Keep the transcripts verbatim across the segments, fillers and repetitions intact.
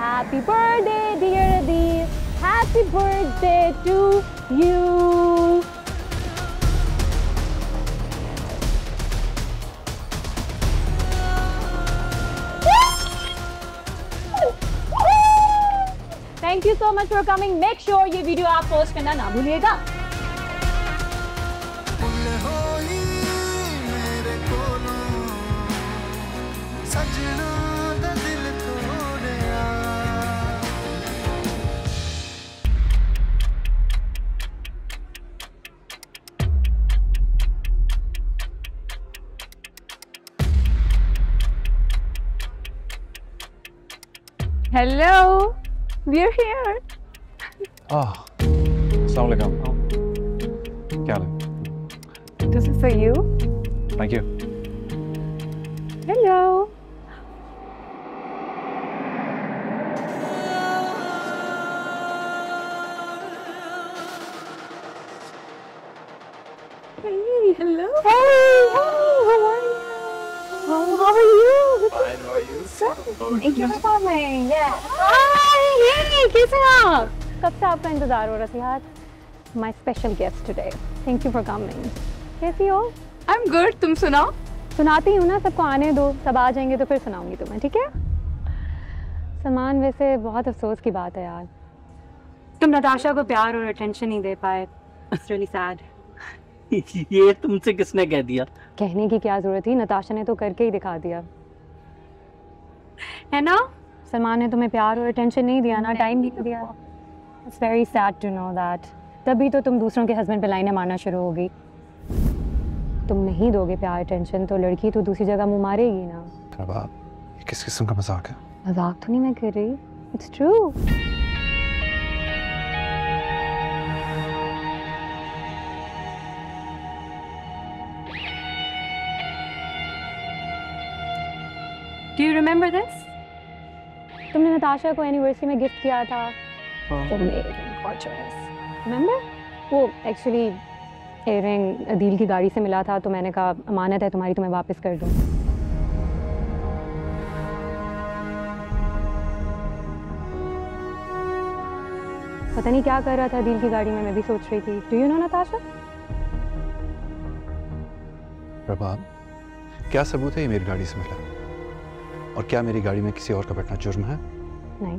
Happy birthday, dear Adil. Happy birthday to you. Thank you so much for coming. Make sure ये video आप post करना ना भूलिएगा. Hello, we're here. Ah, Assalamualaikum. क्या हाल है? This is for you. Thank you. Hello. Hey, hello. Hey, hey, how are you? How, how are you? Fine, how are you? Thank you for coming. Yeah. Hi, hey, कैसे हैं आप? कब से आपका इंतजार हो रहा था यार? My special guest today. Thank you for coming. कैसी हो? I'm good. तुम सुनाओ? सुनाती हूँ ना, सबको आने दो, सब आ जाएंगे तो फिर सुनाऊंगी तुम्हें, ठीक है? सलमान, वैसे बहुत अफसोस की बात है यार, तुम नताशा को प्यार और अटेंशन नहीं दे पाए. It's really sad. ये तुमसे किसने कह दिया? कहने की क्या जरूरत थी, नताशा ने तो करके ही दिखा दिया है ना. सलमान ने तुम्हें प्यार और अटेंशन नहीं दिया ना, टाइम नहीं दिया. It's very sad to know that. तभी तो तुम दूसरों के हस्बैंड पे लाइनें मारना शुरू हो गई. तुम नहीं दोगे प्यार अटेंशन तो लड़की तो दूसरी जगह मुंह मारेगी ना. रबाब, ये किस किस्म का मजाक है? मजाक तो नहीं मैं कर रही. It's true. Do you remember this? तुमने नताशा को एनिवर्सरी में गिफ्ट किया था. Amazing, gorgeous. Remember? वो एक्चुअली इयररिंग अदील की गाड़ी से मिला था तो मैंने कहा अमानत है तुम्हारी, तुम्हें वापस कर दूं. पता नहीं क्या कर रहा था अदील की गाड़ी में, मैं भी सोच रही थी. Do you know Natasha? रबाब, क्या सबूत है ये मेरी गाड़ी से मिला? और क्या मेरी गाड़ी में किसी और का बैठना जुर्म है? नहीं,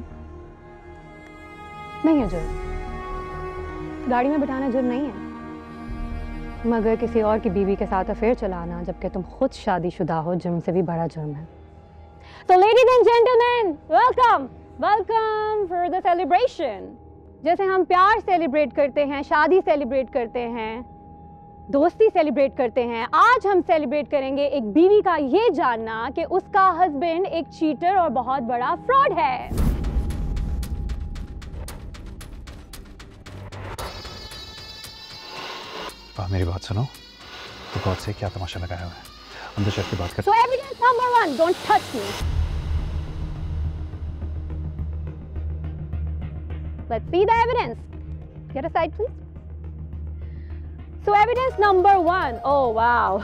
नहीं है जुर्म. गाड़ी में बिठाना जुर्म नहीं है, मगर किसी और की बीवी के साथ अफेयर चलाना जबकि तुम खुद शादीशुदा हो, जुर्म से भी बड़ा जुर्म है. तो ladies and gentleman, welcome welcome for the celebration. जैसे हम प्यार सेलिब्रेट करते हैं, शादी सेलिब्रेट करते हैं, दोस्ती सेलिब्रेट करते हैं, आज हम सेलिब्रेट करेंगे एक बीवी का ये जानना कि उसका हस्बैंड एक चीटर और बहुत बड़ा फ्रॉड है. आप मेरी बात सुनो, तो गॉड से क्या तमाशा लगाया हुआ है? अंदर चल के बात कर. So evidence number one, don't touch me. Let's see the evidence. Get aside, please. So evidence number one. Oh wow.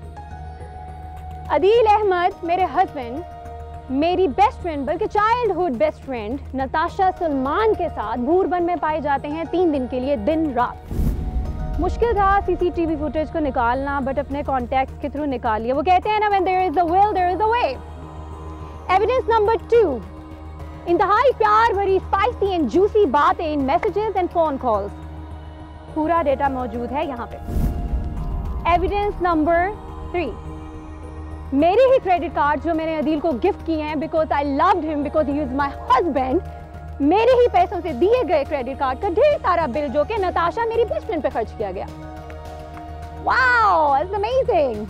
Adeel Ahmad मेरे हस्बैंड, मेरी बेस्ट फ्रेंड बल्कि childhood best friend Natasha Salman के साथ भूरबन में पाए जाते हैं तीन दिन के लिए, दिन रात. मुश्किल था सीसीटीवी फुटेज को निकालना, बट अपने कॉन्टैक्ट्स के थ्रू निकाल लिया. वो कहते हैं ना, when there is a will there is a way. Evidence number two. इंतहाई प्यार भरी स्पाइसी एंड जूसी बातें इन मैसेजेस एंड फोन कॉल्स. पूरा डेटा मौजूद है यहाँ पे. Evidence number three. मेरे ही क्रेडिट कार्ड जो मैंने अदील को गिफ्ट किए हैं because I loved him, because he is my husband, मेरे ही पैसों से दिए गए क्रेडिट कार्ड का ढेर सारा बिल जो कि नताशा मेरी बेस्ट फ्रेंड पे खर्च किया गया. Wow, it's amazing.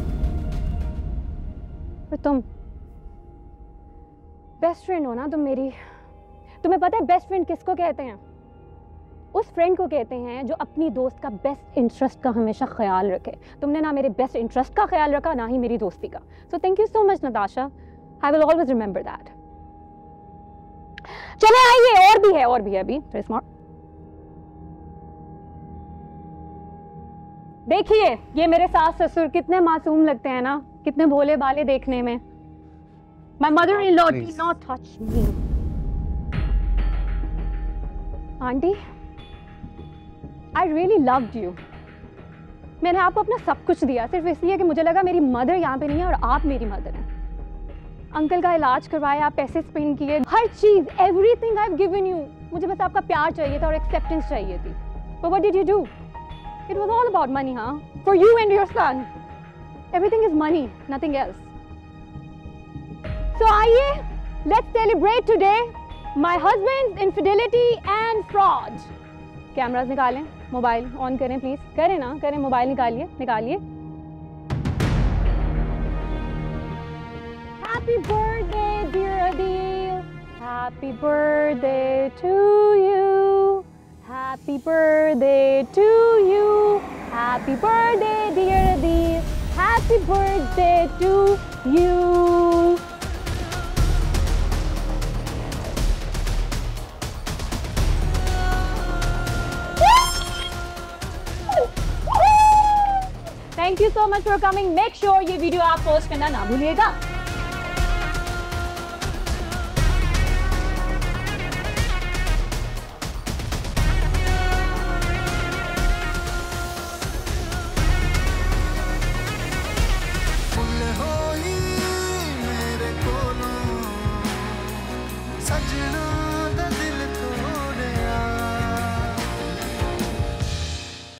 पर तुम बेस्ट फ्रेंड हो ना तुम मेरी. तुम्हें पता है बेस्ट फ्रेंड किसको कहते हैं? उस फ्रेंड को कहते हैं जो अपनी दोस्त का बेस्ट इंटरेस्ट का हमेशा ख्याल रखे. तुमने ना मेरे बेस्ट इंटरेस्ट का ख्याल रखा, ना ही मेरी दोस्ती का. So thank you so much Natasha. I will always remember that. चले आइए, और भी है और भी है अभी. देखिए ये मेरे सास ससुर कितने मासूम लगते हैं ना, कितने भोले भाले देखने में. My mother-in-law, do not touch me. Aunty, I really loved you. मैंने आपको अपना सब कुछ दिया सिर्फ इसलिए कि मुझे लगा मेरी मदर यहाँ पे नहीं है और आप मेरी मदर हैं। अंकल का इलाज करवाया, पैसे स्पेंड किए, हर चीज़, everything I have given you. मुझे बस आपका प्यार चाहिए था और एक्सेप्टेंस चाहिए थी। But what did you do? It was all about money, हाँ, for you and your son. Everything is money, nothing else. So आइए, let's celebrate today my husband's infidelity and fraud. Cameras निकालें, mobile on करें please. करें ना, करें, mobile निकालिए, निकालिए। Happy birthday, dear Adil. Happy birthday to you. Happy birthday to you. Happy birthday, dear Adil. Happy birthday to you. Thank you so much for coming. Make sure ये video आप post करना ना भूलिएगा।